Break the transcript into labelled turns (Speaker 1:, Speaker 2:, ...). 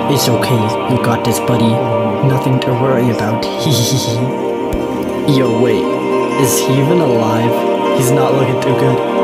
Speaker 1: It's okay, you got this, buddy. Nothing to worry about. Yo, wait. Is he even alive? He's not looking too good.